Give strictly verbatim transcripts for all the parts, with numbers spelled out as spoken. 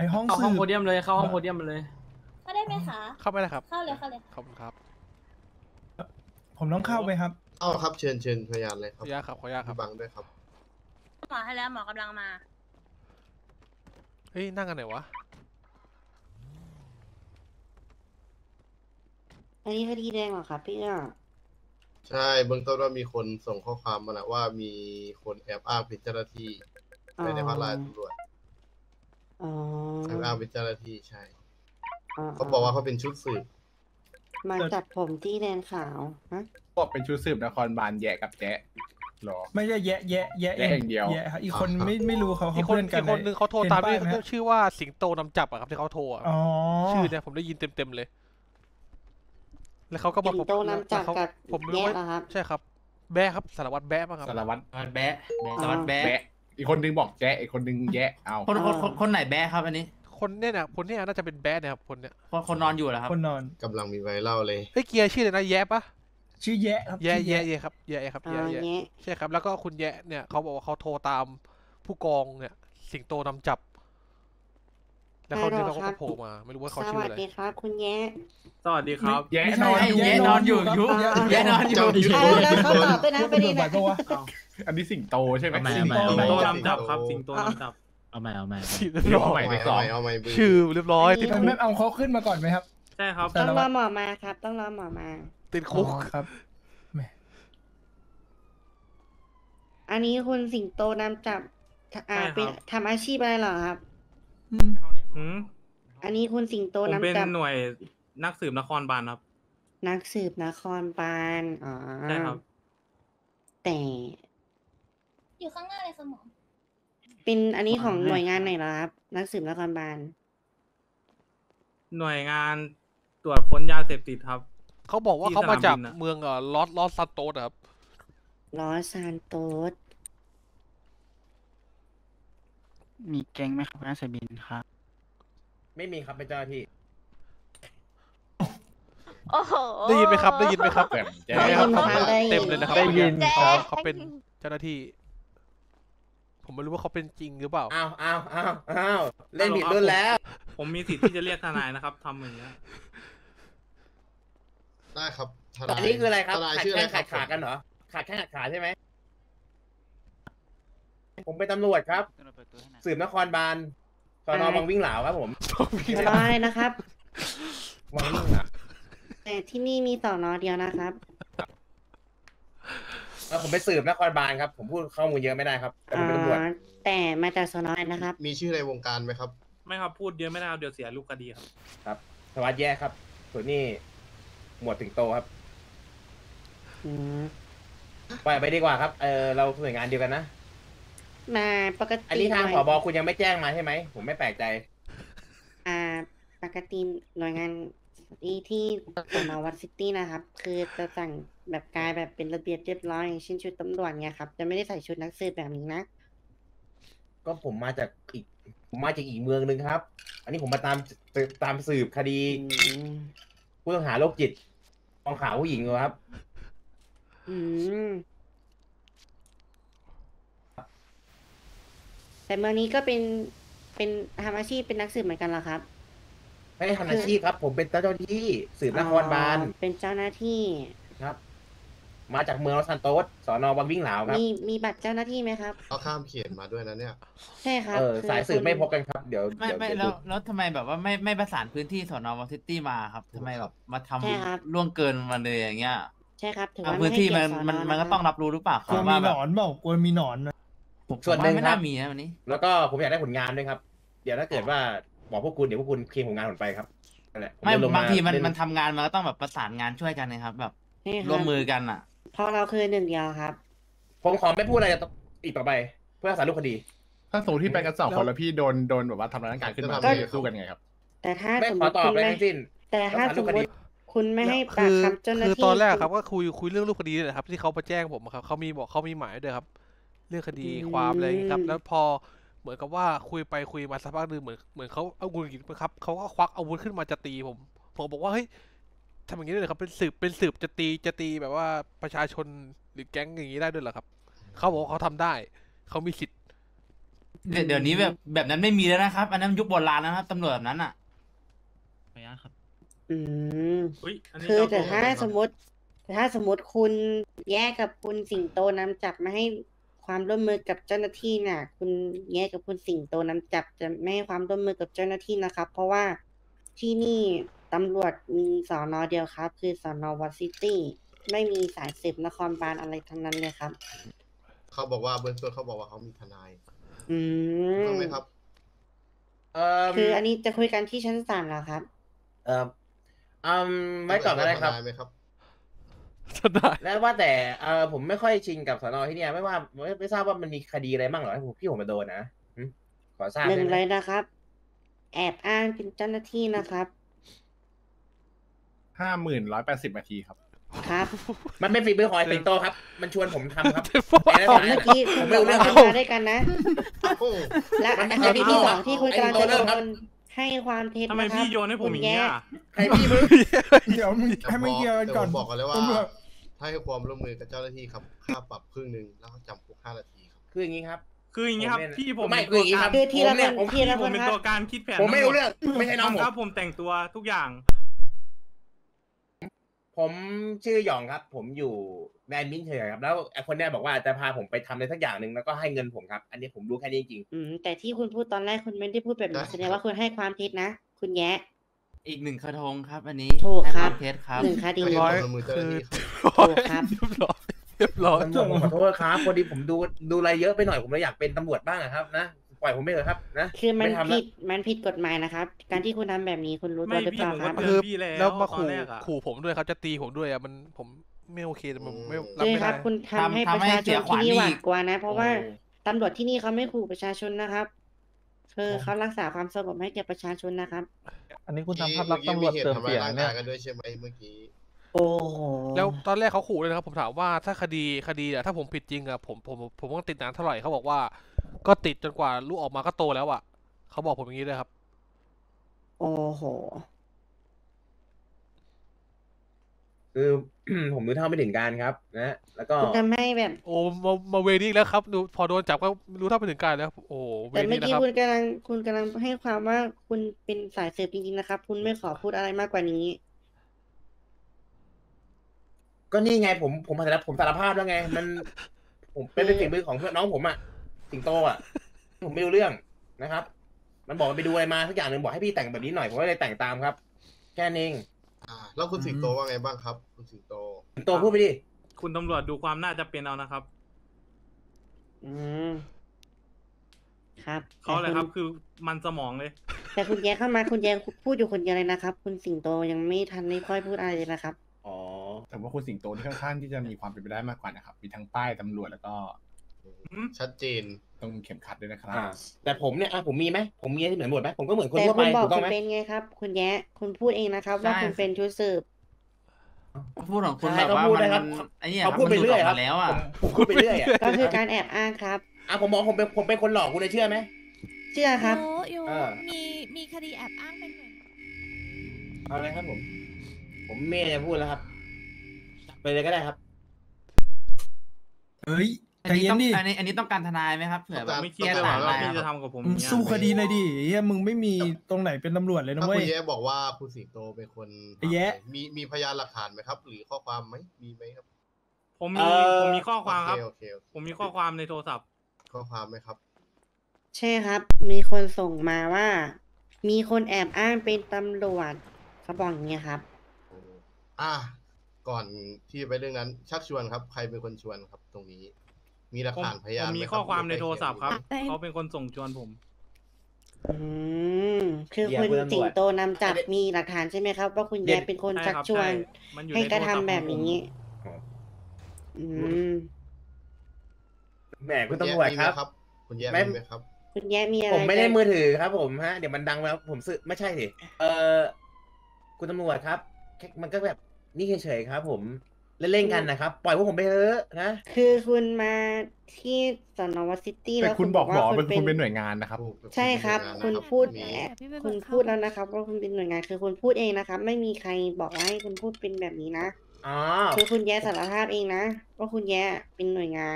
ห้องเข้าสืห้องบโพเดียมเลยเข้าห้องโพเดียมเลยเข้าได้ไหมคะเข้าไปเลยครับเข้าเลยเข้าเลยขอบคุณครับผมต้องเข้าไปครับเอาครับเชิญเชิญพยานเลยคขรัอบ อนุญาตครับขออนุญาตครัพี่บบังด้วยครับหมอให้แล้วหมอกำลังมาเฮ้ยนั่งกันไหนวะอันนี้คดีแดงเหรอครับพี่อ่ะใช่เบื้องต้นว่ามีคนส่งข้อความมาแหละว่ามีคนแอบอ้างเป็นเจ้าหน้าที่ไปในพระราชตำรวจอ๋อแอบอ้างเป็นเจ้าหน้าที่ใช่อ๋อเขาบอกว่าเขาเป็นชุดสืบมาจับผมที่แดนขาวฮะบอกเป็นชุดสืบนครบาลแยกกับแจ๊ะหรอไม่ใช่แยะแยะแยะแยะอย่างเดียวแยะครับอีกคนไม่ไม่รู้เขาอีเขากคนเพื่อนกัอีนกคนนึงเขาโทรตามด้วยเห็นป้ยไหฮะชื่อว่าสิงโตนำจับอะครับที่เขาโทรอะอ๋อชื่อเนี่ยผมได้ยินเต็มๆเลย แล้วเขาก็บอกสิงโตนำจับแล้วเขากับผมไม่รู้แยะว่าเหรอครับใช่ครับแบะครับสารวัตรแบะป่ะครับสารวัตรมันแบะอ๋อสารวัตรแบะแบะอีกคนนึงบอกแจ๊ะอีกคนนึงแยะเอาคนคนคนคนไหนแบะครับอันนี้คนเนี่ยนะคนเนี่ยน่าจะเป็นแบะเนี่ยครับคนเนี่ยคนคนนอนอยู่เหรอครับคนนอนกำลังมีไวรัลเลยเฮ้ยเกียร์ชื่ออะไรนะแยะปะชื่อแยะครับแยะชื่อแยะแยะครับแยะครับอ๋อแยะแยะแยะใช่ครับแล้วก็คุณแยะเนี่ยเขาบอกว่าเขาโทรตามผู้กองเนี่ยสิงโตนำจับ แล้วเขาเนี่ยเขาก็โผล่มาไม่รู้ว่าเขาสชื่อวัสอะไรดีครับ คุณแยะสวัสดีครับแยะไม่นใช่อนครับแยะนอนอยู่ยุแะแยะนอนอยู่เจ้าอยู่อ่าแล้วเขาตอบด้วยนะพูดประเด็นบ่อยนะปะวะอันนี้สิงโตใช่ไหมเอาใหม่สิงโตสิงโตนำจับนำจับครับสิงโตนำจับเอาใหม่เอาใหม่ชื่อเรียบเดี๋ยวร้อเอายใหม่เอาไปใหม่สองเอาใหม่บื้ชื่อเรียบร้อยติดทำไมคุไม่กเอาเขาขึ้นมาก่อนไหมครับใช่ครับสาต้องรรวัอตรหมอมาครับ ต้องรอหมอมาติดอ๋คุกอครับแหมอันนี้คุณสิงโตนำจับอ่าเป็นทำอาชีพอะไรเหรอครับอืมหืมอันนี้คุณสิงโตผมเป็นนำจับหน่วยนักสืบนครบาลครับนักสืบนครบาลอ๋อใช่ครับแต่อยู่ข้างหน้าเลยค่ะหมอเป็นอันนี้ของหน่วยงานไหนเหรอครับ นักสืบนครบาลหน่วยงานตรวจค้นยาเสพติดครับเขาบอกว่าที่เขามาจากสนามบินอะเมืองเอ่อลอสลอสซานโตสอะครับลอสซานโตสมีแก๊งไหมครับน่าจะบินครับไม่มีครับเป็นเจ้าหน้าที่โอ้โหได้ยินไหมครับได้ยินไหมครับแต่แจ๊ได้ครัยินเขาครับได้เต็มเลยนะครับได้ยินเขาครับเขาเป็นเจ้าหน้าที่ ผมไม่รู้ว่าเขาเป็นจริงหรือเปล่าอ้าวอ้าวอ้าวอ้าวเล่นผิดรุ่นแล้วผมมีสิทธิ์ที่จะเรียกทนายนะครับทำอย่างเงี้ยได้ครับทอันาน ยนี้คืออะไรครับทนายขาดชื่ออะไรแข้งครัขาบดขากันเหรอขาดแข้งขาดขาใช่ไหมผมเป็นตำรวจครับ สืบนครบาลสอนอวังวิ่งเหลาครับผมสอนออะไรนะครับวังวิ่งเหลาแต่ที่นี่มีสอนอเดียวนะครับแล้วผมไปสืบนครบาลครับ ผมพูดข้อมูลเยอะไม่ได้ครับแต่ผอ๋มเป็นตำรวจอ แต่มาจากสอนออะไรนะครับมีชื่อในวงการไหมครับไม่ครับพูดเยอะไม่ได้ครับเดี๋ยวเสียรูปคดีครับครับสวัสดีแย่ครับ ส่วนนี้หมวดถึงโตครับอืมปล่อยไปดีกว่าครับ เออเราหน่วยงานเดียวกันนะมาปกติอันนี้ทางหผน่วยบคุณยังไม่แจ้งมาใช่ไหม ผมไม่แปลกใจอ่า ปกติหน่วยงานที่ที่สอนอวัดซิตี้นะครับ คือจะสั่งแบบกายแบบเป็นระเบียบเรียบร้อยอย่างเช่นชุดตำรวจเนี่ยครับ จะไม่ได้ใส่ชุดนักสืบแบบนี้นะก็ผมมาจากอีก ผมมาจากอีกเมืองหนึ่งครับ อันนี้ผมมาตามตามสืบคดีอืมผู้ต้องหาโรคจิตกองข่าวผู้หญิงเหรอครับอืม แต่เมืองนี้ก็เป็นเป็นทำอาชีพเป็นนักสืบเหมือนกันเหรอครับไม่ได้ทำอาชีพครับ ผมเป็นเจ้าหน้าที่สืบนครบาลอ๋อเป็นเจ้าหน้าที่ครับ มาจากเมืองลอสซานโตสสอนอวังวิ่งเหลาครับมีมีบัตรเจ้าหน้าที่ไหมครับเอาข้ามเขียนมาด้วยนะเนี่ยใช่ครับเออคือสายสืบคุณไม่พบกันครับ เดี๋ยวไม่เดี๋ยวไม่เดี๋ยวแล้วแล้วทำไมแบบว่าไม่ไม่ประสานพื้นที่สอนอวังซิตี้มาครับทำไมแบบมาทใช่ครับำล่วงเกินมาเลยอย่างเงี้ยใช่ครับถือเอาว่าพื้นไม่ให้ที่เกีมัยรนติสอนมันอมันก็ะต้องรับรู้หรือเปล่าก คลัรัวบมีว่าหแบนบอนเปล่ากลัวมีหนอนนะผมส่วนผมหนึ่งไม่ครัน่าบมีนะวันนี้แล้วก็ผมอยากได้ผลงานด้วยครับ เดี๋ยวถ้าเกิดว่าบอกพวกคุณเดี๋ยวพวกคุณเคลมผลงานผมไปครับนั่นแหละผไม่จะลบางทีมันเล่มันทำงานมันก็ต้องแบบประสานงานช่วยกันนะครับ แบบใช่ครับร่วมมือกันอ่ะเพราะเราคือหนึ่งเดียวครับผมขอไม่พูดอะไรอีกต่อไป เพื่อรักษารูปคดีถ้าสมมติที่ไปกันสองแล้วคนแล้วพี่โดนโดนแบบว่าทำร้ายร่างกายขึ้นมาก็พี่จะสู้กันไงครับแต่ถ้าไม่สมขมอติตอบคุณอะไรไม่ทั้งสิ้นแต่ถ้ารักษาสรูมปมคดีติคุณไม่ให้ปาคืกอคำเจ้าหน้าคือที่ตอนแรกครับณก็คุยคุยเรื่องรูปคดีเลยครับ ที่เขามาแจ้งผมครับเขามีบอกเขามีหมายด้วยครับ เรื่องคดีความอะไรอย่างนี้ครับ แล้วพอเหมือนกับว่าคุยไปคุยมาสักพักหนึ่งเหมือนเหมือนเขาเอากุญกิจครับเขาก็ควักอาวุธขึ้นมาจะตีผมผมบอกว่าเฮ้ยทำอย่างนี้ได้เลยครับเป็นสืบเป็นสืบจะตีจะตีแบบว่าประชาชนหรือแก๊งอย่างนี้ได้ด้วยเหรอครับเขาบอกว่าเขาทำได้เขามีสิทธิ์เดี๋ยวเดี๋ยวนี้แบบแบบนั้นไม่มีแล้วนะครับ อันนั้นยุคโบราณแล้วนะครับตำรวจแบบนั้นอ่ะขออนุญาตครับอืมอุ้ยอันนี้คือเจ้แต่ตัวถ้าครับสมมติแต่ถ้าสมมติคุณแยกกับคุณสิงโตนำจับมาให้ความร่วมมือกับเจ้าหน้าที่น่ะ คุณแยกกับคุณสิงโตนำจับจะไม่ให้ความร่วมมือกับเจ้าหน้าที่นะครับ เพราะว่าที่นี่ตำรวจมีสอนอเดียวครับ คือสอนอวัดซิตี้ไม่มีสายสืบนครบาลอะไรทั้งนั้นเลยครับเขาบอกว่าเบื้องต้นเขาบอกว่าเขามีทนายอืถูกมไหมครับเอ่อคืออันนี้จะคุยกันที่ชั้นศาลเหรอครับเอ่ออืมไว้ก่อนก็ได้ครับทนายไหมครับทนายแล้วว่าแต่เออผมไม่ค่อยชินกับสนที่เนี่ยไม่ว่าไม่ไม่ทราบว่ามันมีคดีอะไรบ้างเหรอที่ผมพี่ผมมาโดนนะหึขอทราบหนึ่งได้ไหเลมยนะครับ แอบอ้างเป็นเจ้าหน้าที่นะครับห้าหมื่นร้อยแปดสิบนาทีครับครับมันเป็นฝีมือของไอ้สิงโตครับ มันชวนผมทำครับเจ็บปวดไอ้ผนั่นมน่ะเมื่อกี้ผคุมณไม่บอกรู้เรื่ว่าองคุครับณมาด้วยกันนะโอ้และมันอันที่ที่สองที่คุณกำลังจะไอ้โดโดนครับนให้ความเท็จทำไมนะครับพี่โยนให้ผมอย่างนี้คุณแยอ่ะใครพี่มึงเดี๋ยวมึงแต่ให้มึงบอกเกียร์กันแต่ก่ผอนมบอกกันเลยว่าตำรวจถ้าให้ความร่วมมือกับเจ้าหน้าที่ครับ ค่าปรับครึ่งหนึ่งแล้วก็จำคุกห้านาทีครับคืออย่างนี้ครับคืออย่างนี้ครับผมเนี่ยพี่ผมไม่เป็นคืออย่างนี้ครับคือทีละผมเนี่คยนผมทีละผคมนเป็นครัตับวการคิดแผนผมไม่ทั้รู้งหเรื่องไม่ใช่น้องผมครับผมแต่งตัวทุกอย่างผมชื่อหยองครับ ผมอยู่แบรนด์มินเฉยครับ แล้วไอ้คนเนี้ยบอกว่าจะพาผมไปทำอะไรสักอย่างหนึ่งแล้วก็ให้เงินผมครับ อันนี้ผมรู้แค่นี้จริงอืมแต่ที่คุณพูดตอนแรกคุณไม่ได้พูดแบบนี้ได้แสดงว่าคุณให้ความเท็จนะ คุณแยะอีกหนึ่งกระทงครับ อันนี้ถูกครับให้วามเท็จครับหนึ่งคดีไม่ให้ร้อยความร่วมมือเจ้าหน้าที่ครับถูกครับเรียบร้อยเรียบร้อยตำรวจผมขอโทษครับพอดีผมดูดูอะไรเยอะไปหน่อยผมเลยอยากเป็นตำรวจบ้างอะครับนะปล่อยผมไปเถอะครับนะคือมันไทำแล้วผิดมันผิดกฎหมายนะครับ การที่คุณทำแบบนี้คุณรู้ตัวไม่หรือพี่เปล่าผมคก็รับเตือนพี่แล้วแล้วมาตอนขู่แรกอะขู่ผมด้วยครับจะตีผมด้วยอ่ะมันผมไม่โอเคมันไม่รับใช่ไม่คได้รับ คุณทำให้ทำประให้ชาชเสีนยขวัที่ญนี่หวาอีดกกลัวนะ เพราะว่าโอ้ตำรวจที่นี่เขาไม่ขู่ประชาชนนะครับ คือเขารักษาความสงบให้แก่ประชาชนนะครับอันนี้คุณทำภาพเมื่ลัอกษณ์กี้ตำรมีวจเหตุเสื่อมทำร้าเสียยร่างเนี่กาย ยกันด้วยใช่ไหมเมื่อกี้โอ้โหแล้วตอนแรกเขาขู่เลยนะครับ ผมถามว่าถ้าคดีคดีอะถ้าผมผิดจริงอะผมผมผมต้องติดนานเท่าไหร่เขาบอกว่า ก็ติดจนกว่าลูกออกมาก็โตแล้วอะเขาบอกผมอย่างนี้เลยครับโอ้โหคือ ผมรู้เท่าไม่ถึงการครับ นะ แล้วก็คุณทำให้แบบโอ้มามาเวนี้แล้วครับดูพอโดนจับก็รู้เท่าไม่ถึงการแล้ว โอ้เวแต่เมื่นี้อนะกี้ครับคุณกำลังคุณกำลังให้ความว่าคุณเป็นสายสืบจริงๆนะครับ คุณไม่ขอพูดอะไรมากกว่านี้ก็นี่ไงผมผมสารผมสารภาพแล้วไง มัน ผมเป็นเป็นฝีมือของเพื่อนน้องผมอะสิงโตอะผมไม่รู้เรื่องนะครับ มันบอกมันไปดูอะไรมาสักอย่างหนึ่งบอกให้พี่แต่งแบบนี้หน่อยผมก็เลยแต่งตามครับ แค่นั้นเองอ่า แล้วคุณสิงโตว่าไงบ้างครับ คุณสิงโตสิงโตพูดไปดิคุณตำรวจดูความน่าจะเป็นเอานะครับอืม ครับเขาเลยครับแต่ณคือมันสมองเลยแต่คุณแย้เข้ามาคุณแย้พูดอยู่คนเดียวเลยนะครับ คุณสิงโตยังไม่ทันได้ค่อยพูดอะไรเลยนะครับอ๋อแต่ว่าคุณสิงโตที่ค่อนข้างที่จะมีความเป็นไปได้มากกว่านะครับ มีทั้งป้ายตำรวจแล้วก็ชัดเจนต้องเข็มขัดด้วยนะครับอ่า แต่ผมเนี่ยอ่ะผมมีไหมผมมีที่เหมือนหมดไหมผมก็เหมือนคนแต่ทั่วคุไปณบอกถูกต้อคุงณไหมเป็นไงครับ คุณแย้คุณพูดเองนะครับ ว่าใช่คุณเป็นชุดสืบพูดของคุณใช่แบบว่าเขาพูดมันนะครับมันไอ้เนี่ยเขาพูดไปมันหลุเรื่อยออกครับมาแล้วอ่ะผมพูดไปเรื่อยอะก็คือการแอบอ้างครับอ่ะผมบอกผมเป็นผมเป็นคนหลอกคุณเลยเชื่อไหมเชื่อครับอยู่เออมีมีคดีแอบอ้างเป็นหน่วยเอาเลยครับผม ผมไม่จะพูดแล้วครับไปเลยก็ได้ครับเฮ้ยอันใจนี้เย็ต้อน งดิอันนี้อันนี้ต้องการทนายไหมครับเผื่อแบบไม่คิดแก้เลยต่างว่าได้พี่คจะรับทำกับผมมึงอย่างเงี้ยสู้คดีเลยดิเฮียมึงไม่มีตรงไหนเป็นตำรวจเลยนะถ้าเว้คุยณแย้บอกว่าคุณสิงโตเป็นคนไอ้แย้มีมีพยานหลักฐานไหมครับ หรือข้อความไหมมีไหมครับผมเอ่มีอผมมีข้อความครับโอเคโอเคโอเคผมมีข้อความในโทรศัพท์ข้อความไหมครับใช่ครับ มีคนส่งมาว่า มีคนแอบอ้างเป็นตำรวจเขาบอกอย่างเงี้ยครับอ่ะก่อนที่จะไปเรื่องนั้น ชักชวนครับ ใครเป็นคนชวนครับ ตรงนี้ มีหลักผมฐานพยาผนมไหมีรับข้อความในหอโทรศัพท์ครับได้เขาเป็นคนส่งชวนผมอืม คือเยี่ยมคุณคุณตำรวจสิงโตนำจับอันนี้มีหลักฐานใช่ไหมครับ ว่าคุณเดี๋แย้ยวเป็นคนใช่ชักครับชวนใช่มันอยู่ให้ในกระโททำศัพท์แบบของผมนี้ อืมแหมคุณตำรวจครับคุณแย้ไม่มีไหมครับคุณแย้มีอะไรผมไม่ได้จะมือถือครับ ผมฮะเดี๋ยวมันดังแล้วผมซื้อไม่ใช่สิเออคุณตำรวจครับแค่มันก็แบบนี่เฉยๆครับ ผมเล่นๆกันนะครับ ปล่อยพวกผมไปเถอะนะคือคุณมาที่สนวัดซิตี้แต่แล้วคุณบอกหมอว่าเป็นคุณเป็นหน่วยงานนะครับใช่ครับเป็นคุณหน่วยงานนะพูดมีแอบพี่ไปคุณเบิกเข้าพูดแล้วนะครับ ว่าคุณเป็นหน่วยงาน คือคุณพูดเองนะครับ ไม่มีใครบอกว่าให้คุณพูดเป็นแบบนี้นะอ๋อคือคุณแย้สารภาพเองนะว่าคุณแย้เป็นหน่วยงาน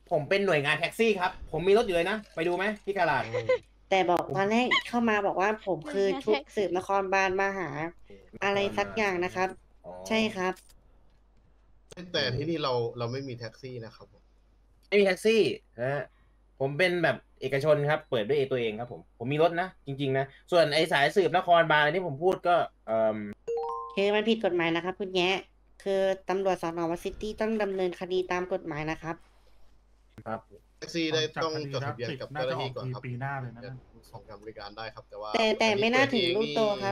ผมเป็นหน่วยงานแท็กซี่ครับผมมีรถอยู่เลยนะไปดูไหมที่กาลาดแต่บอกตอนแรกเข้ามาบอกว่าผมคือชุดสืบนครบาลมาหา อะไรสักอย่างนะครับอ๋อใช่ครับแต่ที่นี่เราเราไม่มีแท็กซี่นะครับผมไม่มีแท็กซี่นะฮะผมเป็นแบบเอกชนครับ เปิดด้วยตัวเองครับผมผมมีรถนะจริงๆนะส่วนไอ้สายสืบนครบาลอะไรที่ผมพูดก็เอ่อคือมันผิดกฎหมายนะครับคุณแง่คือตำรวจสอนอวัดซิตี้ต้องดำเนินคดีตามกฎหมายนะครับครับแท็กซี่ได้ต้องจดทะเบียนกับน่าเจ้าหจะน้าออที่กก่อนทีครับปีหน้าเลยนะจะของการบริการได้ครับแต่ว่าแต่แต่ไม่น่าถึงลูกโตครับ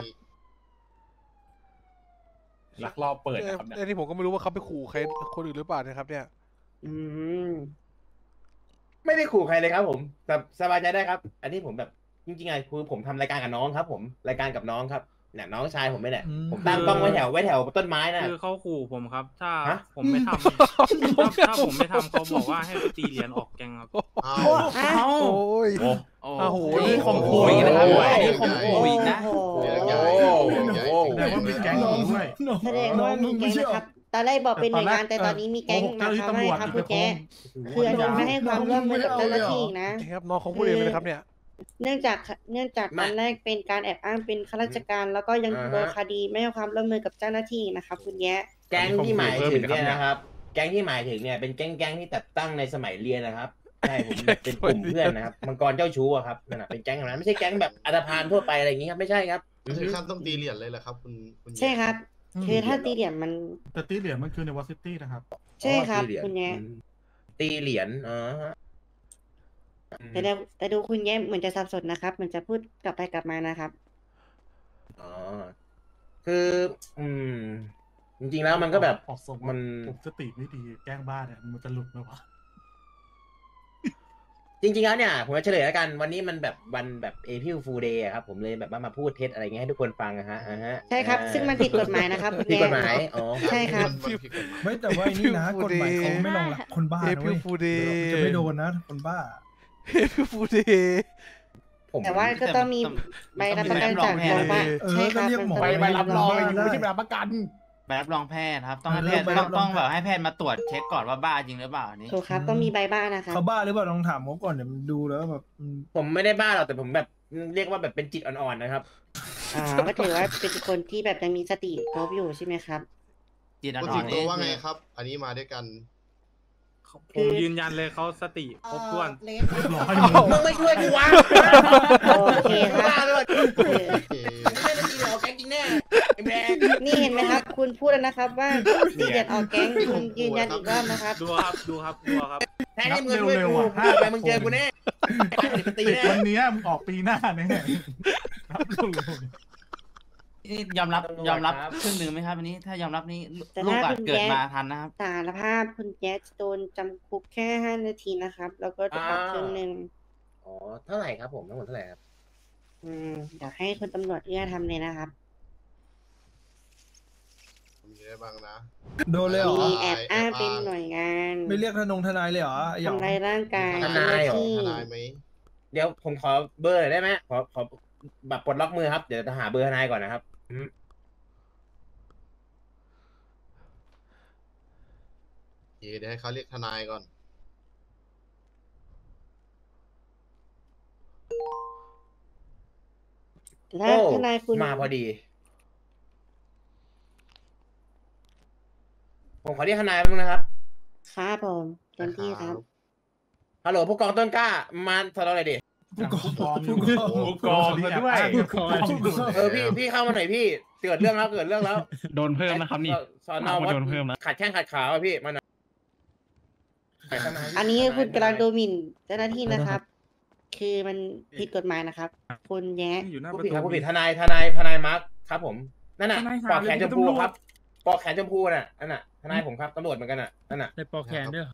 ลักลอบเปิดนะครับเนี่ยเอ้ยนี่ผมก็ไม่รู้ว่าเขาไปขู่ใครคนอื่นหรือเปล่านะครับเนี่ยอืมไม่ได้ขู่ใครเลยครับ ผมแต่สบายใจได้ครับ อันนี้ผมแบบจริงๆไงคือผมทำรายการกับน้องครับ ผมรายการกับน้องครับเนี่ยน้องชายผมไม่แหละอืมผมตั้งกล้องไว้แถวไว้แถวต้นไม้นะคือเขาขู่ผมครับ ถ้าฮะผมไม่ทำถ้าถ้าผมไม่ทำเขาบอกว่าให้ไปตีเหรียญออกแกงครับอ้าเอ้าวโอ้ยโอ้อ้าวโหอันนี้ข่มขู่อีกนะครับโอ้ยอันนี้ข่มขู่อีกนะโอ้โหเรื่องใหญ่โอ้โหเรื่องใหญ่แสดงว่ามีแก๊งน้องด้วยน้องแสดงว่ามีแก๊งนะครับ ตอนแรกบอกเป็นหน่วยงานแต่ตอนนี้มีแก๊งมาโอ้โหทำให้ครับเจ้าหน้าที่ตำรวจคุณแจ๊คืออันนี้ไม่ให้ความร่วมมือกับเจ้าหน้าที่อีกนะครับน้องเขาพูดเองเลยนะครับเนี่ยเนื่องจากเนื่องจากไม่ตอนแรกเป็นการแอบอ้างเป็นข้าราชการ แล้วก็ยังอ่าฮะโดนคดีไม่ให้ความร่วมมือกับเจ้าหน้าที่นะครับ คุณแย้แก๊งที่หมายถึงเนี่ยนะครับ แก๊งที่หมายถึงเนี่ยเป็นแก๊งแก๊งที่จัดตั้งในสมัยเรียนนะครับใช่ผมเป็นกลุ่มเพื่อนนะครับมังกรเจ้าชู้อะครับนั่นนะเป็นแก๊งแบบนั้นไม่ใช่แก๊งแบบอัตภานทั่วไปอะไรอย่างงี้ครับไม่ใช่ครับถึงขั้นต้องตีเหรียญเลยเหรอครับ คุณคุณใช่ครับ คือถ้าตีเหรียญมันแต่ตีเหรียญมันคือในวอซิตี้นะครับใช่ครับอ๋อตีเหยญคุณแย้อืมตีเหรียญอ๋อฮะแต่ดูแต่ดูคุณแย้เหมือนจะสับสนนะครับเหมือนจะพูดกลับไปกลับมานะครับอ๋อคือ อืม จริงๆแล้วมันก็แบบออกทรงมันผมสติไม่ดีแกล้งบ้าเนี่ยมันจะหลุดไหมวะจริงๆแล้วเนี่ยผมจะเฉลยแล้วกันวันนี้มันแบบวันแบบเอพิลฟูเดย์ครับผมเลยแบบว่ามาพูดเท็จอะไรเงี้ยให้ทุกคนฟังนะฮะอ่าฮะใช่ครับอ่าซึ่งมันผิดกฎหมายนะครับคุณผิดแย้กฎหมายอ๋อใช่ครับมันผิดกฎหมายไม่แต่ว่าไอ้นี่นะ April กฎหมายเขาไม่รองรับคนบ้าเอนะพิเว้ลยฟูเดย์จะไม่โดนนะคนบ้าเอพิลฟูเดย์ผมแต่ว่าก็ต้องมีใบรับประกันจากโรงพยาบาลเออใช่ครับก็เรียกหมอไปนใบต้รับรองใบไม่ใช่ใบรับประกันใบรับรองแพทย์ครับ ต้องให้เออแพทย์ใบต้รัอบ งรองต้องแบบให้แพทย์มาตรวจเช็คก่อนว่าบ้าจริงหรือเปล่าอันนี้ถูกครับต้องมีใบบ้านนะครับเขาบ้าหรือเปล่าลองถามเขาก่อนเดี๋ยวมันดูแล้วแบบอืมผมไม่ได้บ้าหรอกแต่ผมแบบเรียกว่าแบบเป็นจิตอ่อนๆนะครับอ่าก็ถือว่าเป็นคนที่แบบยังมีสติครบอยู่ใช่ไหมครับจีนอ่คุณอสินงๆโตนี่ว่าไงครับ อันนี้มาด้วยกันผมยืนยันเลยเขาสติครบถ้วนร้อยมึงไม่ช่วยกูวะโอเคครับบ้าด้วยเออโอเคไม่ได้ตีเหรอแก๊งจริงแน่ไอ้แบงนี่เห็นไหมครับ คุณพูดแล้วนะครับว่าตีเดียดออกแก๊งคุณยืนยันอีกรอบนะครับดูครับ ดูครับ ดูครับแทนที่มึงจะช่วยกูไปมึงเจอกูแน่ตีแน่วันนี้มึงออกปีหน้าแน่รับเร็วนี่ยอมรับยอมรับครึ่งหนึ่งไหมครับอันนี้ถ้ายอมรับนี่แต่ลูกถ้าอะคุณเกิดแย้มาทันนะครับสารภาพคุณแจ๊สโดนจำคุกแค่ห้านาทีนะครับ แล้วก็จะปรับครึ่งหนึ่งอ๋อเท่าไหร่ครับผมทั้งหมดเท่าไหร่ครับอืมเดี๋ยวให้คุณตำรวจเอื้อทำเลยนะครับมีอะไรบ้างนะโดนเลยเหรอมีแอบอ้างเป็นหน่วยงานไม่เรียกทนงทนายเลยเหรอไอ้หยองทำร้ายร่างกายทเจ้าหนายน้าเหรอที่ทนายไหมเดี๋ยวผมขอเบอร์หน่อยได้ไหมขอขอแบบปลดล็อกมือครับเดี๋ยวจะหาเบอร์ทนายก่อนนะครับอืมเดี๋ยวให้เขาเรียกทนายก่อนแต่ถ้าโอ้ทนายคุณมาพอดี ผมขอเรียกทนายแป๊บนึงนะครับครับผมเต็มที่ครับฮัลโหลผู้กองต้นกล้ามาสอนเราหน่อยดิผู้กองผู้กองผู้กองด้วยผู้กองด้วยเออพี่พี่เข้ามาหน่อยพี่เกิดเรื่องแล้วเกิดเรื่องแล้วโดนเพิ่มนะครับนี่สอนอวัดโดนเพิ่มนะขัดแข้งขัดขาอ่ะพี่มาหน่อยอันนี้คุณกำลังดูหมิ่นเจ้าหน้าที่นะครับ คือมันผิดกฎหมายนะครับ คุณแย้อยู่หน้าปผู้ระผิดตูครับผู้ผิดทนายทนายทนายมาร์คครับผมนั่นน่ะทนายหาปอกแขนเลยชมพูตำรวจครับปอกแขนชมพูน่ะนั่นน่ะทนายผมครับตำรวจเหมือนกันน่ะนั่นน่ะในปอกแขนด้วย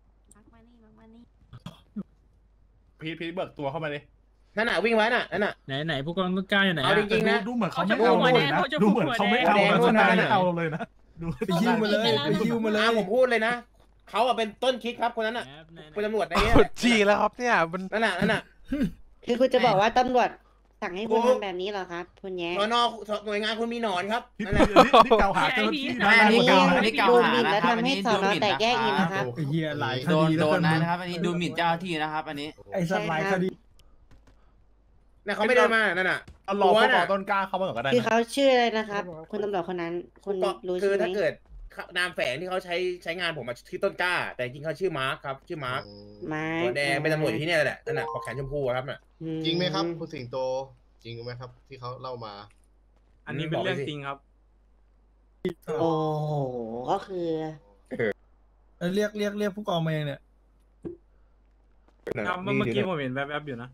พีทพีทเบิกตัวเข้ามาเลยนั่นน่ะวิ่งไว้น่ะนั่นน่ะไหนไหนผู้กองต้นกล้าอยู่ไหนเอาอะจริงๆนะดูเหมือนเขาไม่เอาเลยนะดูเหมือนเขาไม่เอาเลยนะไม่เอาเลยนะดูไปยิ้วมาเลยไปยิ้วมาเลอ่าย ผมพูดเลยนะเขาอะเป็นต้นคิดครับคนนั้นน่ะไหนไหนเป็นตำรวจในนี้ปวดจีแล้วครับเนี่ยมันนั่นน่ะนั่นน่ะคือคุณจะบอกว่าตำรวจสั่งให้คุณทำแบบนี้เหรอครับคุณแย้สอนอหน่วยงานคุณมีหนอนครับที่นั่นแหละที่กล่าวหาเจ้าหน้าที่ไม่อันนี้นี่กล่าวอันนี้กล่าวดูหาหมิ่นนะแล้วครับทำอันให้นี้สอดูนอหมิ่นแตกนะแยกอีกคนะรับครับไอ้เหี้ยหลายคโดนดีโดแล้วกัน นนะมึงนะครับ อันนี้ดูหมิ่นเจ้าหน้าที่นะครับ อันนี้ไอ้สัตว์หลายคดีเนี่ยเขาไม่เดินมานั่นน่ะเอารอตัวพวกน่ะต้นกล้าเข้ามาก่อนก็ได้คือนะเขาชื่ออะไรนะครับ คุณตำรวจคนนั้น คุณก็รู้คืใช่อไหมถ้าเกิดนามแฝงที่เขาใช้ใช้งานผมอะชื่อต้นกล้า แต่จริงเขาชื่อมาร์คครับ ชื่อมาร์คมาหัวแดงเป็นตำรวจที่เนี่ยแหละนั่นน่ะปอกแขนชมพูอะครับน่ะอืจริงไหมครับคุณสิงโตจริงไหมครับ ที่เขาเล่ามาอันนี้เป็นเรื่องจริงครับโอ้โหก็คือเออเรียกเรียกเรียกผู้กองมาเองเนี่ยครับเมื่อเมื่อกี้ผมเห็นแวบๆอยู่นะ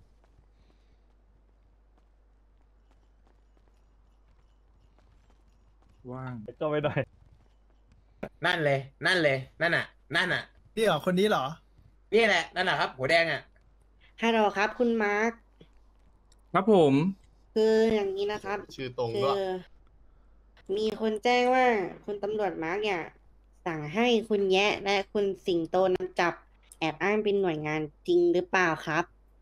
ว่างก็ไม่ได้นั่นเลย นั่นเลย นั่นน่ะ นั่นน่ะนี่เหรอคนนี้เหรอนี่แหละ นั่นน่ะครับ หัวแดงอ่ะฮัลโหลครับ คุณมาร์คครับผมคืออย่างนี้นะครับชื่อตรงคืด้วยอ มีคนแจ้งว่าคุณตำรวจมาร์กเนี่ย สั่งให้คุณแยะและคุณสิงโตนำจับแอบอ้างเป็นหน่วยงานจริงหรือเปล่าครับ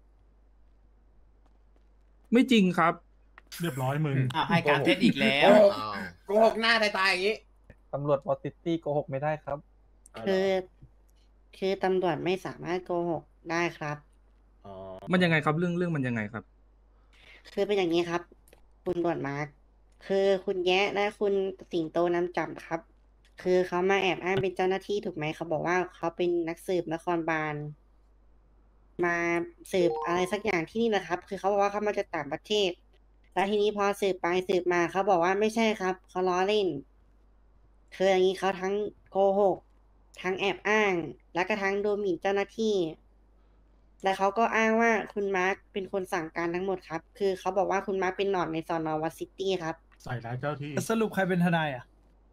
ไม่จริงครับเรียบร้อยมึงอ่าให้การเท็จอีกแล้วโกหกอ้าวโกหกหน้าตายตายอย่างนี้ตำรวจวอซิตี้โกหกไม่ได้ครับคือ คือตำรวจไม่สามารถโกหกได้ครับอ๋อมันยังไงครับเรื่องเรื่องมันยังไงครับคือเป็นอย่างนี้ครับ คุณตำรวจมาร์คคือคุณแยะและคุณสิงโตนำจับครับ คือเขามาแอบอ้างเป็นเจ้าหน้าที่ถูกไหมเขาบอกว่าเขาเป็นนักสืบนครบาลมาสืบอะไรสักอย่างที่นี่นะครับ คือเขาบอกว่าเขามาจากต่างประเทศ แล้วทีนี้พอสืบไปสืบมาเขาบอกว่าไม่ใช่ครับเขาล้อเล่น คืออย่างนี้เขาทั้งโกหก ทั้งแอบอ้าง และก็ทั้งดูหมิ่นเจ้าหน้าที่ และเขาก็อ้างว่าคุณมาร์คเป็นคนสั่งการทั้งหมดครับ คือเขาบอกว่าคุณมาร์คเป็นหนอนในสอนอวัดซิตี้ครับใส่ร้ายเจ้าที่สรุปใครเป็นทนายอ่ะ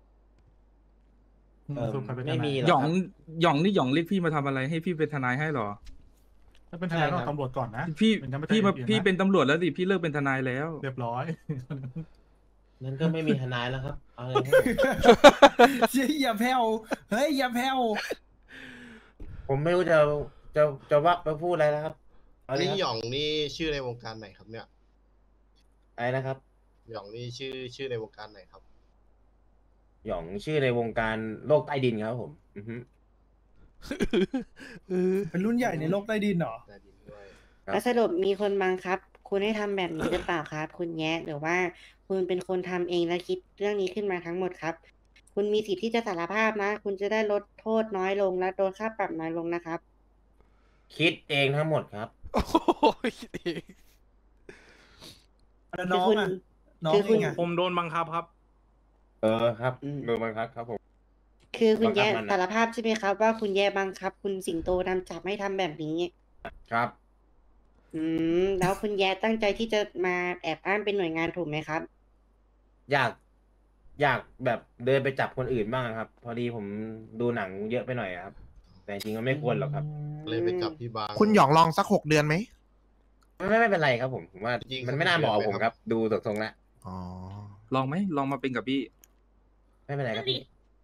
เออใครเป็นทไม่นายมีหยองหยองนี่หยองเรียกพี่มาทำอะไรให้พี่เป็นทนายให้เหรอถ้าเป็นทนายต้องเอาตำรวจก่อนนะพี่มันยังไม่พี่มาได้พี่นะเป็นตำรวจแล้วดิพี่เลิกเป็นทนายแล้วเรียบร้อยนั้นก็ไม่มีทนายแล้วครับ เอาเลยเฮ้ยอย่าแผ่วเฮ้ยอย่าแผ่วผมไม่รู้จะจะจะว่าไปพูดอะไรแล้วครับ เอาอันเลยนี้ครับหยองนี่ชื่อในวงการไหนครับเนี่ยอะไรนะครับหยองนี่ชื่อชื่อในวงการไหนครับหยองชื่อในวงการโลกใต้ดินครับผม อือฮึเป็นรุ่นใหญ่ในโลกใต้ดินเหรอได้ดินด้วยครับแล้วสรุปมีคนบังคับ คุณให้ทำแบบนี้หรือเปล่าครับ คุณแย้หรือว่าคุณเป็นคนทำเองและคิดเรื่องนี้ขึ้นมาทั้งหมดครับ คุณมีสิทธิ์ที่จะสารภาพนะ คุณจะได้ลดโทษน้อยลงและโดนค่าปรับน้อยลงนะครับคิดเองทั้งหมดครับโอ้โหคิดเองแล้วคืน้องคุณอ่ะ น้องคือคุณเองอ่ะผมโดนบังคับครับเออครับอืมโดนบังคับครับผมคือคุณแย้บังคับมันอะสารภาพใช่ไหมครับ ว่าคุณแย้บังคับ คุณสิงโตนำจับให้ทำแบบนี้ครับอืม แล้วคุณแย้ตั้งใจที่จะมาแอบอ้างเป็นหน่วยงานถูกไหมครับอยาก อยากแบบเดินไปจับคนอื่นบ้างครับ พอดีผมดูหนังเยอะไปหน่อยครับ แต่จริงๆก็ไม่ควรหรอกครับเลยไปจับพี่บางคุณหยองลองสักหกเดือนไหมไม่ไม่ไม่เป็นไรครับผมผมว่าจริงๆมันไม่น่าเหมาะกับผมครับครับ ดูตกทรงแล้วอ๋อลองไหมลองมาเป็นกับพี่ไม่เป็นไรครับพี่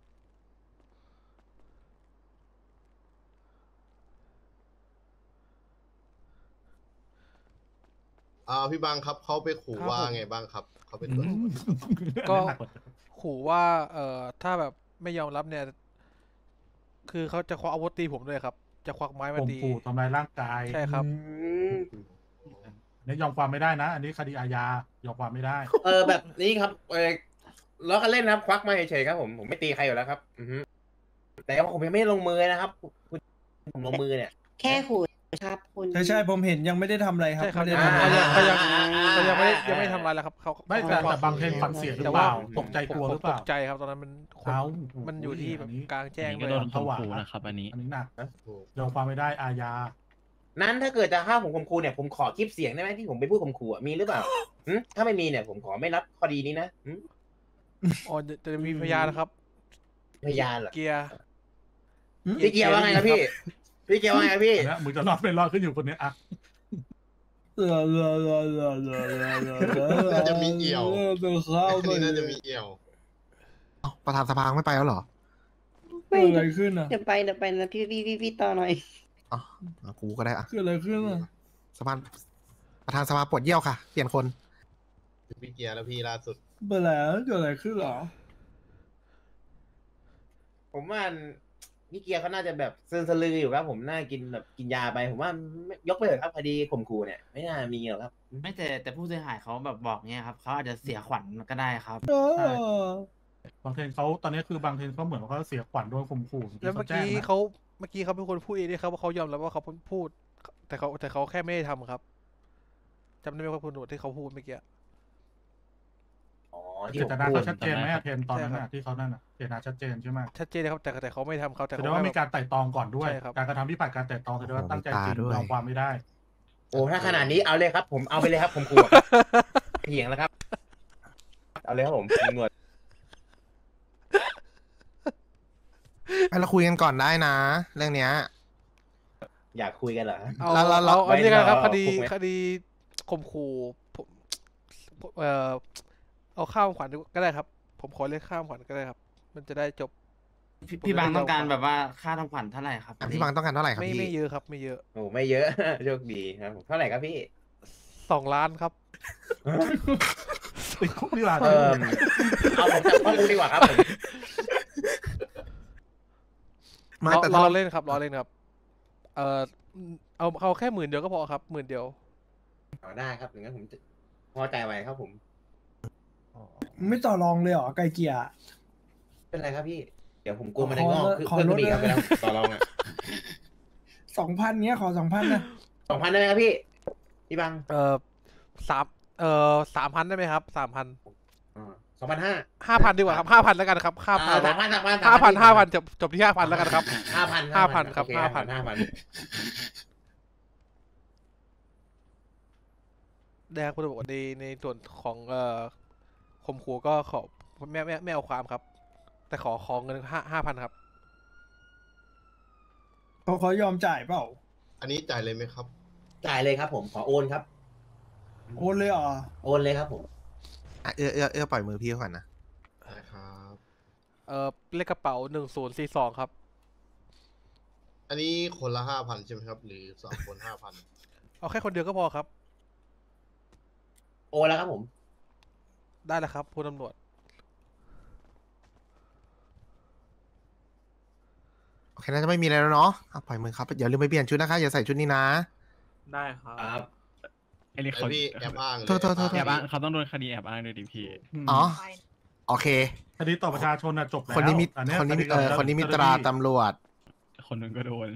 อ่าพี่บางครับเขาไปขู่ครับว่าผมไงบ้างครับเขาไปตรวจค้นก็ขู่ว่า เอ่อ ถ้าแบบไม่ยอมรับเนี่ย คือเขาจะควักอาวุธตีผมด้วยครับ จะควักไม้มาข่มตีขู่ทำลายร่างกายใช่ครับอันนี้ยอมความไม่ได้นะ อันนี้คดีอาญายอมความไม่ได้เออแบบนี้ครับ เออล้อกันเล่นนะครับ ควักมาเฉยๆครับผมผมไม่ตีใครอยู่แล้วครับ อือฮึแต่ว่าผมยังไม่ลงมือนะครับคุณผมลงมือเนี่ยแค่ขู่ครับคุณใช่ใช่ผมเห็นยังไม่ได้ทำอะไรครับใช่ครับไม่ได้ทำอ่าอะไรก็ยังก็ยังก็ยังไม่ได้ยังไม่ได้ทำอะไรแล้วครับเขาไม่แต่แต่บางเพลงฟังเสียงหรือเปล่า ตกใจกลัวหรือเปล่าตกใจครับตอนนั้นมันคนเอ้ามันอยู่ที่แบบอันนี้กลางแจ้งก็เลยโดนผข่มวาขู่นะครับ อันนี้อันนี้หนักนะถูกยอมความไม่ได้อาญานั้นถ้าเกิดจะห้ามผมข่มขู่เนี่ยผมขอคลิปเสียงได้ไหมที่ผมไปพูดข่มขู่อะมีหรือเปล่าหึถ้าไม่มีเนี่ยผมขอไม่รับคดีนี้นะหึอ๋อจะจะมีพยานนะครับพยานเหรอเกียร์พี่เกียร์ว่าไงครับพี่พี่เกียร์ว่าไงครับพี่แล้วมึงจะรอดไม่รอดขึ้นอยู่คนเนี้ยอ่ะเออเออเออเออเออเออเออน่าจะมีเอี่ยวเออเออเข้าอันไปนี้น่าจะมีเอี่ยวเอ้าประธานสภาไม่ไปแล้วเหรอเกิดอะไรขึ้นอ่ะเดี๋ยวไปเดี๋ยวไปนะพี่พี่พี่พี่ต่อหน่อยอ๋ออ่ะกูก็ได้อ่ะเกิดอะไรขึ้นอ่ะสภาประธานสภาปวดเยี่ยวค่ะ เปลี่ยนคนพี่เกียร์แล้วพี่ล่าสุดเปิดแล้วเกิดอะไรขึ้นเหรอผมว่าพี่เกียร์เขาน่าจะแบบซึนสลืออยู่ครับ ผมน่ากินแบบกินยาไป ผมว่าไม่ยกไปเถอะครับคดีข่มขู่เนี่ยไม่น่ามีหรอกครับไม่แต่แต่ผู้เสียหายเขาแบบบอกเนี้ยครับเขาอาจจะเสียขวัญก็ได้ครับเออบางเทนเขาตอนนี้คือบางเทนเขาเหมือนว่าเขาเสียขวัญโดนข่มขู่แล้วเมื่อกี้เขาเมื่อกี้เขาเป็นคนพูดเองนี่ครับว่าเขายอมรับว่าเขาพูด แต่เขาแต่เขาแค่ไม่ได้ทำครับจำได้ไหมครับคุณตำรวจที่เขาพูดเมื่อกี้อ๋อเจตนาเขาชัดเจนไหมอะเทนตอนนั้นอะที่เขานั่นอะเจตนาชัดเจนใช่ไหมชัดเจนเลยครับแต่แต่เขาไม่ทำเขาแต่แสเขาดงว่าแค่มีการไต่ตรองก่อนด้วยใช่ครับการกระทำที่ผ่านการไต่ตรองแสดงว่าตั้งใจจริงโอ้โหมีตาด้วยยอมความไม่ได้โอ้ถ้าขนาดนี้เอาเลยครับ ผมเอาไปเลยครับข่มขู่เหียงแล้วครับ เอาเลยครับผมตำรวจให้เราคุยกันก่อนได้นะ เรื่องเนี้ยอยากคุยกันเหรอเอาแล้วแล้วแล้วเอาเอานี่กันครับไม่ครอดีคุกไหมคดีข่มขู่ผมเอ่อเอาข้ามขวัญก็ได้ครับ ผมขอเรียกข้ามขวัญก็ได้ครับ มันจะได้จบพี่พี่บางต้องการแบบว่าค่าทำขวัญเท่าไหร่ครับอ่ะพี่บังต้องการเท่าไหร่ครับไม่พี่ไม่เยอะครับ ไม่เยอะโอ้ไม่เยอะ โชคดีครับผมเท่าไหร่ครับพี่สองล้านครับติดคุกดีกว่าเออเอาผมจับข้อมูลดีกว่าครับผมไม่รอแต่รถ้าอเราเล่นครับรอเล่นครับ เอ่อเอาเอาแค่หมื่นเดียวก็พอครับหมื่นเดียวเอาได้ครับอย่างนั้นผมจะพอใจไว้ครับผมไม่ต่อรองเลยเหรอไกลเกลี่ยเป็นไรครับพี่ เดี๋ยวผมกลัวมันได้งอกขอเพื่อนลก็ดมีครับได้เวไหมลาต่อรองอ่ะสองพันเนี้ยขอสองพันนะสองพันได้ไหมครับพี่ พี่บังเอ่อสามเอ่อสามพันได้ไหมครับสามพันสองพันห้าห้าพันดีกว่าครับห้าพันแล้วกันครับห้าพันสามพันสามพันห้าพันห้าพันจบจบที่ห้าพันแล้วกันครับห้าพันห้าพันครับโอเห้าพันห้าพันได้ครับคุณตำรวจในในส่วนของเอ่อข่มขู่ก็ขอไม่ไม่ไม่เอาความครับ แต่ขอขอเงินห้าห้าพันครับเขาเขายอมจ่ายเปล่าอันนี้จ่ายเลยไหมครับจ่ายเลยครับผมขอโอนครับโอนเลยเหรอโอนเลยครับผมอ่ะเอื้อเอื้อเอื้อปล่อยมือพี่เขาก่อนนะได้ครับเอ่อเลขกระเป๋าหนึ่งศูนย์สี่สองครับอันนี้คนละห้าพันใช่ไหมครับ หรือสองคนห้าพันเอาแค่คนเดียวก็พอครับโอนแล้วครับผมได้แล้วครับคุณตำรวจโอเคน่าจะไม่มีอะไรแล้วเนาะอ่ะปล่อยมือครับอย่าลืมไปเปลี่ยนชุดนะคะอย่าใส่ชุดนี้นะได้ครับครับไอ้นี่ไอเขาพี่แอบอ้างเลยโทษโทษโทษแอบอ้างเขาต้องโดนคดีแอบอ้างด้วยดิพี่อ๋อโอเคคดีต่อประชาชนอะจบแล้วคนนี้มีอัเยคนนี้มีดีเออกับคนนี้มีตราตำรวจคนนึงก็โดน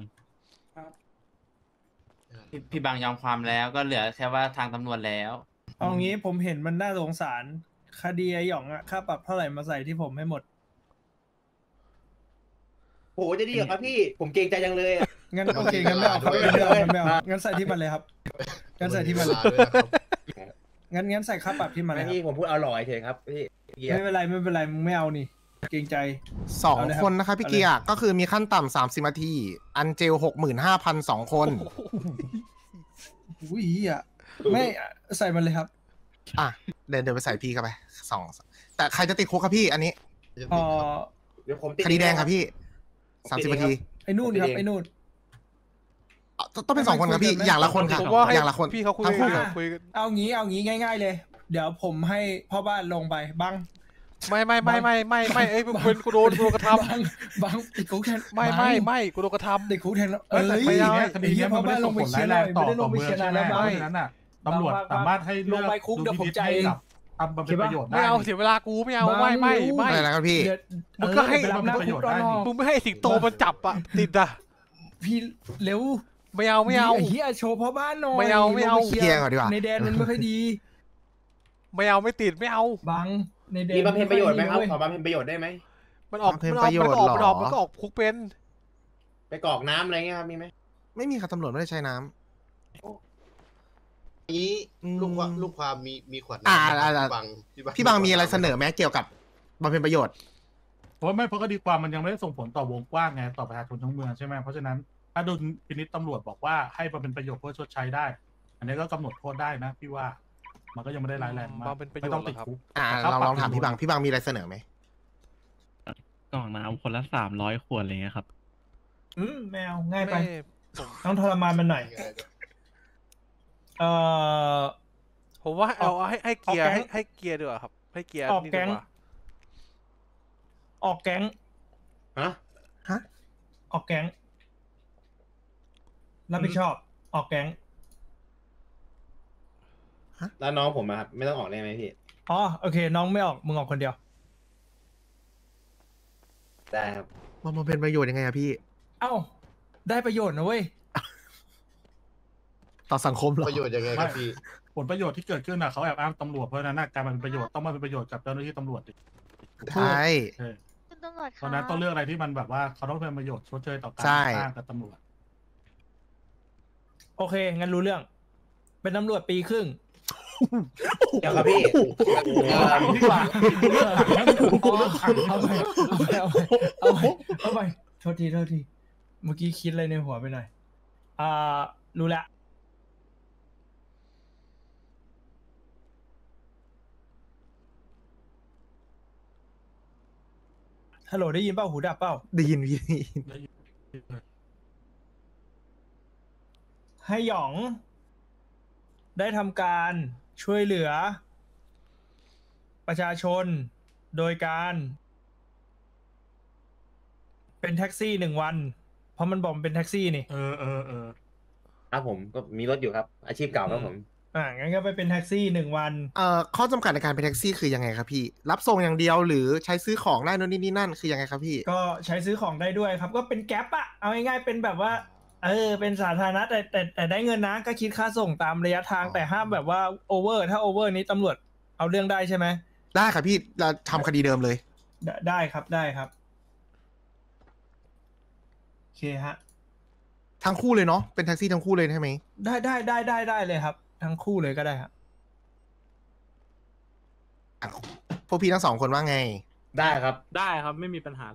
พี่พี่บางยอมความแล้วก็เหลือแค่ว่าทางตำรวจแล้วเอางี้ผมเห็นมันน่าสงสาร คดีไอหยองอะค่าปรับเท่าไหร่มาใส่ที่ผมให้หมดโหจะดีเหรอครับพี่ ผมเกรงใจจังเลยอะงั้นโอเคงั้นไม่เอาครับงั้นไม่เอางั้นไม่เอางั้นใส่ที่มันเลยครับงั้นใส่ที่มันเลยเวลาด้วยนะครับงั้นงั้นใส่ค่าปรับที่มันเลยไม่ครัพี่บผมพูดเอาหล่อเฉยครับพี่เกียไม่ร์เป็นไรไม่เป็นไรมึงไม่เอานี่ เกรงใจสองเอาเลยครับคนนะครับพี่เอาเลยเกียร์ก็คือมีขั้นต่ำสามสิบนาที อันเจลหกหมื่นห้าพันสองคนอุ้ยอ่ะไม่ใส่มันเลยครับอ่ะเดินเดินไปใส่พี่เข้าไปสองแต่ใครจะติดคุกครับพี่ อันนี้จะเอติดครับอเดี๋ยวผมติดคดีแดงครับพี่สามสิบนาทีไอ้นู่นครับไอ้นู่นอ่ะต้องเป็นสองคนครับพี่อย่างละคนครับผมว่าให้อย่างละคนพี่เขาคุยทั้งคู่กันอ่ะคุยกันเอางี้เอางี้ง่าย ๆ เลย เดี๋ยวผมให้พ่อบ้านลงไปบังไม่ไม่ไม่ไม่ไม่ไม่เอ้ยมึงเป็นกูโดนกูโดนกระทบังบังติดคุกแทนำไม่ไม่ไม่กูโดนกระทติดคุกแทนแล้วเออแต่คเอ้ดียเนี้ยคดีเนี้ยมันไม่ได้ส่งผลร้ายแรงต่อไม่ได้ลต่องไปเมืองเคลียร์ใช่ไหมนานแล้วเพราะฉะนั้นน่ะตำรวจสามารถให้เลือกลงไปคุกเดี๋ยวผมจ่ายเองทำบำเพ็ญประโยชน์ำได้ไม่เอาเสียเวลากูไม่เอาบังไม่ไม่รู้ไม่อะไรนะครับพี่เดี๋ยวมึงก็ให้เออไปรับหน้าคุกตอนออกมึงไม่ให้สิงโตมันจับอะติดอะพี่เร็วไม่เอาไม่เอาไอ้เหี้ยโชว์พ่อบ้านหน่อยไม่เอาไม่เอาลงปเคลียร์ก่อนดีกว่าในแดนมันไม่ค่อยดีไม่เอาไม่ติดไม่เอาบังในแดนมีบำเพ็ญประโยชน์ไหมครับเว้ยขอบำเพ็ญประโยชน์ได้ไหมมันออกบำเพ็ญมันอปอกระโยมันชน์ก็ออกมันออกเหรอมันก็ออกคุกเป็นไปกรอกน้ำอะไรเงี้ยครับมีไหมไม่มีครับตำรวจไม่ได้ใช้น้ำนี้อืมลูกว่าลูกความมีมีขวดอ่าน้ำไหมครับอ่าพี่บังพี่บางมีอะไรเสนอไหมเกี่ยวกับบำเพ็ญประโยชน์เพราะไม่เพราะคดีความมันยังไม่ได้ส่งผลต่อวงกว้างไงต่อประชาชนทั้งเมืองใช่ไหมเพราะฉะนั้นถ้าดุลพินิจตำรวจบอกว่าให้บำเพ็ญประโยชน์เพื่อชดใช้ได้ อันนี้ก็กำหนดโทษได้นะพี่ว่า มันก็ยังไม่ได้ร้ายแรงมากบำเพ็ญประโยชน์ไม่ต้องติดเหรอครับคุกอ่าแต่เราถ้ลองถามพี่บางพี่บางมีอะไรเสนอไหมกล่องน้ำคนละสามร้อยขวดอะไรเงี้ยครับอืมแมวง่ายไปไม่ผมต้องทรมานมันหน่อย เอ่อผมว่าเอาให้ให้เกียร์ออกแก๊ให้งให้เกียร์ดีกว่าครับ ให้เกียร์ออกนี่แก๊ดีงกว่าออกแก๊งฮะฮะออกแก๊งรับผิดชอบ ออกแก๊งแล้วน้องผมอะครับไม่ต้องออกได้ไหมพี่อ๋อโอเค น้องไม่ออกมึงออกคนเดียวได้ครับมันมันเป็นประโยชน์ยังไงอะพี่เอ้า ได้ประโยชน์นะเว้ยต่อสังคมเหรอประโยชน์ยังไงครับพี่ผลประโยชน์ที่เกิดขึ้นน่ะเขาแอบอ้างตำรวจเพราะฉะนั้นน่ะการมันเป็นประโยชน์ต้องมาเป็นประโยชน์กับเจ้าหน้าที่ตำรวจดิใช่เออคุณตำรวจเพคะราะฉะนั้นต้องเลือกอะไรที่มันแบบว่าเขาต้องเป็นประโยชน์ชดเชยต่อการใช่อ้างกับตำรวจโอเค งั้นรู้เรื่อง เป็นตำรวจปีครึ่งเดี๋ยวครับพี่ดีกว่าเลือกขังนะกูเลือกขังเอาไปเอาไปเอาไปเอาไปโทษทีโทษที เมื่อกี้คิดอะไรในหัวไปหน่อย อ่า รู้ละ ฮัลโหลได้ยินเปล่าหูดับเปล่าได้ยินพี่ให้หยอง ได้ทำการช่วยเหลือ ประชาชนโดยการ เป็นแท็กซี่หนึ่งวัน เพราะมันบอกมันเป็นแท็กซี่นี่เออเออเออครับผมก็มีรถอยู่ครับ อาชีพเก่าครับผมอ่างั้นก็ไปเป็นแท็กซี่หนึ่งวันเอ่อข้อจำกัดในการเป็นแท็กซี่คือยังไงครับพี่ รับส่งอย่างเดียวหรือใช้ซื้อของได้นู่นนี่นี่นั่นคือยังไงครับพี่ก็ใช้ซื้อของได้ด้วยครับ ก็เป็นแก๊ปอะเอาง่ายๆเป็นแบบว่า เออ เป็นสาธารณะแต่แต่แต่ได้เงินนะ ก็คิดค่าส่งตามระยะทางอ๋อแต่ห้ามแบบว่าโอเวอร์ถ้าโอเวอร์นี้ตำรวจเอาเรื่องได้ใช่ไหมได้ครับพี่เราทำคดีเดิมเลยได้ได้ครับได้ครับโอเคฮะทั้งคู่เลยเนาะเป็นแท็กซี่ทั้งคู่เลยใช่ไหมได้ได้ได้ได้ได้เลยครับ ทั้งคู่เลยก็ได้ครับอ่ะพวกพี่ทั้งสองคนว่าไงได้ครับได้ครับไม่มีปัญหาเลย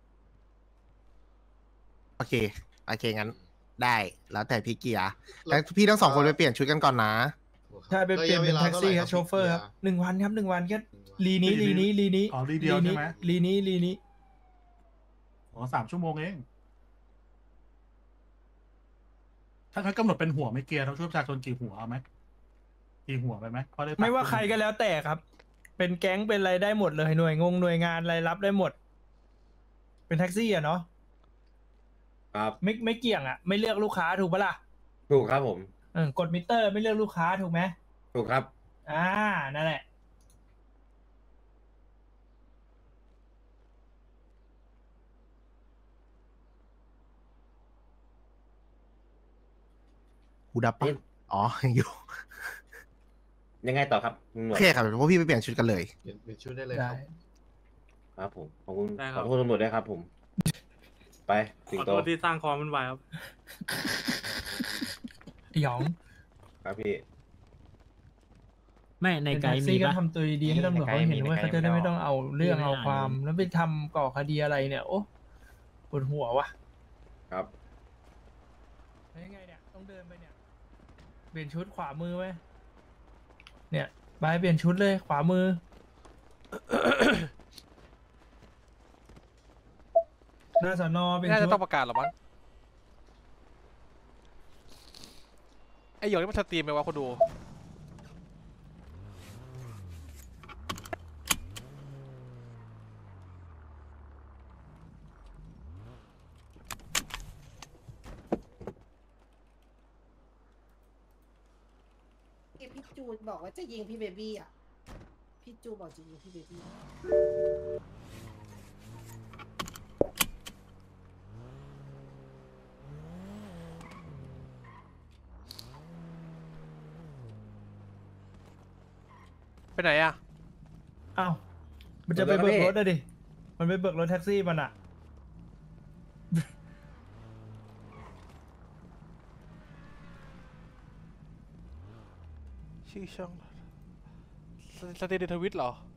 โอเคโอเคงั้น ได้แล้วแต่พี่เกียร์แต่พี่ทั้งสองคนไปเปลี่ยนชุดกันก่อนนะใช่ไปเปลี่ยนเป็นแท็กซี่ครับโชเฟอร์ครับหนึ่งวันครับหนึ่งวันแค่ลีนี้ลีนี้ลีนี้อ๋อรีเดียวใช่ไหมลีนี้ลีนี้อ๋อสามชั่วโมงเอง ถ้างั้นกำหนดเป็นหัวไม่เกียร์ต้องช่วยประชาชนกี่หัวเอาไหมกี่หัวไปไหมเพราะได้ตัดไม่ว่าใครก็แล้วแต่ครับ เป็นแก๊งเป็นอะไรได้หมดเลยหน่วยงงหน่วยงานอะไรรับได้หมด เป็นแท็กซี่อะเนาะครับไม่ไม่เกี่ยงอะไม่เลือกลูกค้าถูกปะล่ะถูกครับผมเออกดมิเตอร์ไม่เลือกลูกค้าถูกไหมถูกครับอ่านั่นแหละหูดับปะเอ๊ะอ๋อยังอยู่ยังไงต่อครับตำรโอวจเคครับพวกพี่ไปเปลี่ยนชุดกันเลยเปลี่ยนเปลี่ยนชุดได้เลยคได้รับครับผมขอบคุณได้คขรัอบ บคุณตำรวจด้วยครับผม ไปสิงขอโตโทษที่สร้างความวุ่นวายครับหยองครับพี่ไม่ในเป็นไกแท็กด์มีซี่ก็ปะทำตัวดีๆให้ตำรวจเขาเห็นว่าเขาจะได้ไม่ต้องเอาเรื่องเอาความ แล้วไปทำก่อคดีอะไรเนี่ย โอ้ปวดหัววะครับยังไงเนี่ยต้องเดินไปเนี่ย เปลี่ยนชุดขวามือไหมเนี่ยไปเปลี่ยนชุดเลยขวามือ หน้าสอนอเปลี่ยนน่าชุจะดต้องประกาศหรอมั้งไอหยองนี่มันสตรีมไหมวะคนดูพี่จูนบอกว่าจะยิงพี่เบบี้อ่ะ พี่จูบอกจะยิงพี่เบบี้ไปไหนอะอ้าวมันจะไปเบิกรถอะดิ มันไปเบิกรถแท็กซี่มันอะชื่อช่องสตรีมในทวิตเหรอ